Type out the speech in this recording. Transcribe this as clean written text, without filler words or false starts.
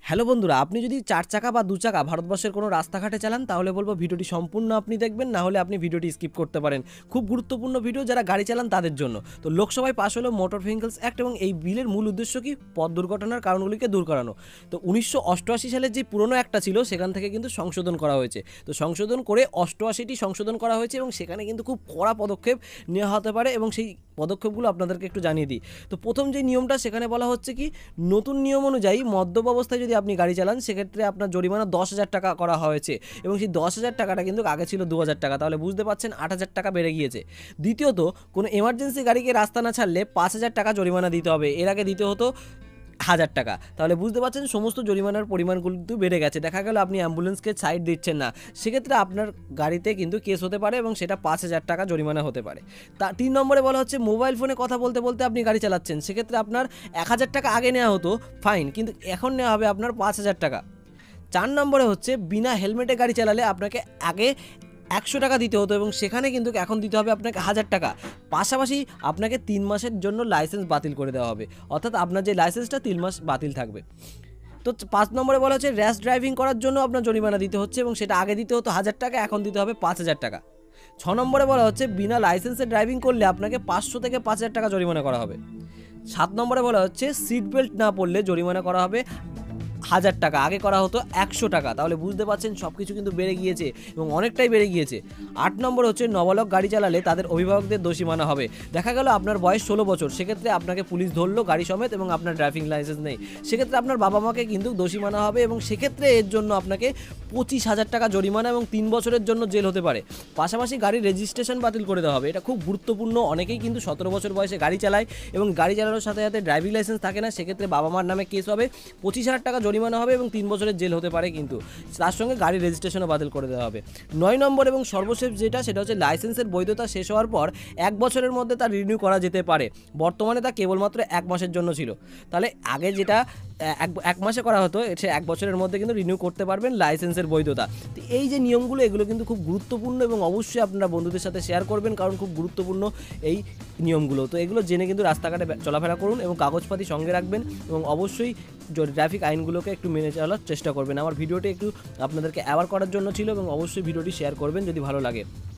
Hello বন্ধুরা, আপনি যদি ৪ চাকা বা ২ চাকা ভারতবর্ষের কোনো রাস্তাঘাটে চালান তাহলে বলব ভিডিওটি সম্পূর্ণ আপনি দেখবেন, না হলে আপনি ভিডিওটি স্কিপ করতে পারেন। খুব গুরুত্বপূর্ণ ভিডিও যারা গাড়ি চালান তাদের জন্য। তো লোকসভায় পাশ হলো মোটর ভেহিকলস অ্যাক্ট এবং এই বিলের মূল উদ্দেশ্য কি? পথ দুর্ঘটনার কারণগুলিকে দূর করানো। তো ১৯৮৮ সালের যে পুরনো একটা ছিল সেখান থেকে কিন্তু সংশোধন করা হয়েছে। তো সংশোধন করে ৮৮টি সংশোধন করা হয়েছে এবং সেখানে কিন্তু খুব কড়া পদক্ষেপ নেওয়া হতে পারে এবং সেই পদক্ষেপগুলো আপনাদেরকে একটু জানিয়ে দিই। তো প্রথম যে নিয়মটা সেখানে বলা হচ্ছে কি, নতুন নিয়ম অনুযায়ী মদ্যপ অবস্থায় যদি আপনি গাড়ি চালান সেক্ষেত্রে আপনার জরিমানা ১০,০০০ টাকা করা হয়েছে এবং সেই ১০,০০০ টাকাটা কিন্তু আগে ছিল ২,০০০ টাকা, তাহলে বুঝতে পারছেন ৮,০০০ টাকা বেড়ে গিয়েছে। দ্বিতীয়ত, কোনো এমার্জেন্সি গাড়িকে রাস্তা না ছাড়লে ৫,০০০ টাকা জরিমানা দিতে হবে, এর আগে দিতে হতো ১,০০০ টাকা। তাহলে বুঝতে পারছেন সমস্ত জরিমানার পরিমাণগুলো কিন্তু বেড়ে গেছে। দেখা গেল আপনি অ্যাম্বুলেন্সকে সাইড দিচ্ছেন না, সেক্ষেত্রে আপনার গাড়িতে কিন্তু কেস হতে পারে এবং সেটা ৫,০০০ টাকা জরিমানা হতে পারে। ৩ নম্বরে বলা হচ্ছে মোবাইল ফোনে কথা বলতে বলতে আপনি গাড়ি চালাচ্ছেন, সেক্ষেত্রে আপনার ১,০০০ টাকা আগে নেওয়া হতো ফাইন, কিন্তু এখন নেওয়া হবে আপনার ৫,০০০ টাকা। ৪ নম্বরে হচ্ছে বিনা হেলমেটে গাড়ি চালালে আপনাকে আগে ১০০ টাকা দিতে হতো এবং সেখানে কিন্তু এখন দিতে হবে আপনাকে ১,০০০ টাকা। পাশাপাশি আপনাকে ৩ মাসের জন্য লাইসেন্স বাতিল করে দেওয়া হবে, অর্থাৎ আপনার যে লাইসেন্সটা ৩ মাস বাতিল থাকবে। তো ৫ নম্বরে বলা হচ্ছে র্যাশ ড্রাইভিং করার জন্য আপনার জরিমানা দিতে হচ্ছে এবং সেটা আগে দিতে হতো ১,০০০ টাকা, এখন দিতে হবে ৫,০০০ টাকা। ৬ নম্বরে বলা হচ্ছে বিনা লাইসেন্সে ড্রাইভিং করলে আপনাকে ৫০০ থেকে ৫,০০০ টাকা জরিমানা করা হবে। ৭ নম্বরে বলা হচ্ছে সিট বেল্ট না পরলে জরিমানা করা হবে ১,০০০ টাকা, আগে করা হতো ১০০ টাকা। তাহলে বুঝতে পারছেন সব কিছু কিন্তু বেড়ে গিয়েছে এবং অনেকটাই বেড়ে গিয়েছে। ৮ নম্বর হচ্ছে নাবালক গাড়ি চালালে তাদের অভিভাবকদের দোষী মানা হবে। দেখা গেল আপনার বয়স ১৬ বছর, সেক্ষেত্রে আপনাকে পুলিশ ধরলো গাড়ি সমেত এবং আপনার ড্রাইভিং লাইসেন্স নেই, সেক্ষেত্রে আপনার বাবা মাকে কিন্তু দোষী মানা হবে এবং সেক্ষেত্রে এর জন্য আপনাকে ২৫,০০০ টাকা জরিমানা এবং ৩ বছরের জন্য জেল হতে পারে। পাশাপাশি গাড়ির রেজিস্ট্রেশন বাতিল করে দেওয়া হবে, এটা খুব গুরুত্বপূর্ণ। অনেকেই কিন্তু ১৭ বছর বয়সে গাড়ি চালায় এবং গাড়ি চালানোর সাথে সাথে ড্রাইভিং লাইসেন্স থাকে না, সেক্ষেত্রে বাবা মার নামে কেস হবে, ২৫,০০০ টাকা জরিমানা হবে এবং ৩ বছরের জেল হতে পারে, কিন্তু তার সঙ্গে গাড়ির রেজিস্ট্রেশনও বাতিল করে দেওয়া হবে। ৯ নম্বর এবং সর্বশেষ সেটা হচ্ছে লাইসেন্সের বৈধতা শেষ হওয়ার পর ১ বছরের মধ্যে তা রিনিউ করা যেতে পারে। বর্তমানে তা কেবলমাত্র ১ মাসের জন্য ছিল। তাহলে আগে যেটা এক মাসে করা হতো, সে ১ বছরের মধ্যে কিন্তু রিনিউ করতে পারবেন লাইসেন্সের বৈধতা। তো এই যে নিয়মগুলো, এগুলো কিন্তু খুব গুরুত্বপূর্ণ এবং অবশ্যই আপনারা বন্ধুদের সাথে শেয়ার করবেন, কারণ খুব গুরুত্বপূর্ণ এই নিয়মগুলো। তো এগুলো জেনে কিন্তু রাস্তাঘাটে চলাফেরা করুন এবং কাগজপাতি সঙ্গে রাখবেন এবং অবশ্যই ট্রাফিক আইনগুলোকে একটু মেনে চলার চেষ্টা করবেন। আমার ভিডিওটি একটু আপনাদেরকে অ্যাওয়ার করার জন্য ছিল এবং অবশ্যই ভিডিওটি শেয়ার করবেন যদি ভালো লাগে।